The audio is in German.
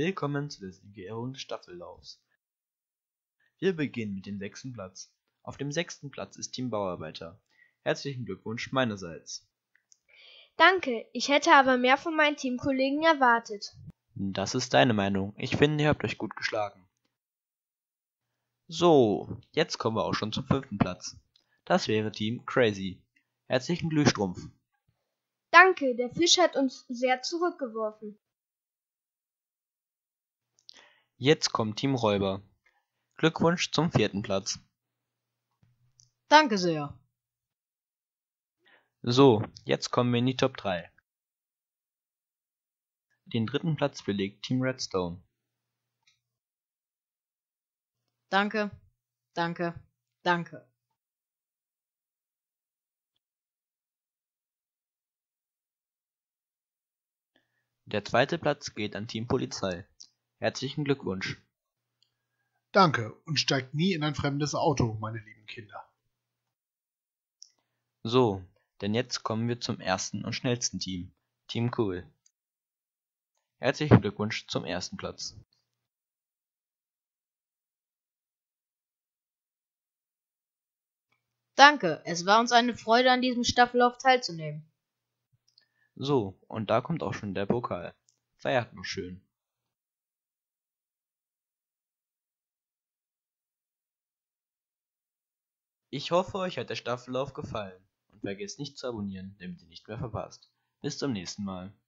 Willkommen zu der Siegerehrung des Staffellaufs. Wir beginnen mit dem 6. Platz. Auf dem 6. Platz ist Team Bauarbeiter. Herzlichen Glückwunsch meinerseits. Danke, ich hätte aber mehr von meinen Teamkollegen erwartet. Das ist deine Meinung. Ich finde, ihr habt euch gut geschlagen. So, jetzt kommen wir auch schon zum 5. Platz. Das wäre Team Crazy. Herzlichen Glühstrumpf. Danke, der Fisch hat uns sehr zurückgeworfen. Jetzt kommt Team Räuber. Glückwunsch zum 4. Platz. Danke sehr. So, jetzt kommen wir in die Top 3. Den 3. Platz belegt Team Redstone. Danke, danke, danke. Der 2. Platz geht an Team Polizei. Herzlichen Glückwunsch. Danke und steigt nie in ein fremdes Auto, meine lieben Kinder. So, denn jetzt kommen wir zum ersten und schnellsten Team, Team Cool. Herzlichen Glückwunsch zum 1. Platz. Danke, es war uns eine Freude, an diesem Staffellauf teilzunehmen. So, und da kommt auch schon der Pokal. Feiert noch schön. Ich hoffe, euch hat der Staffellauf gefallen und vergesst nicht zu abonnieren, damit ihr nicht mehr verpasst. Bis zum nächsten Mal.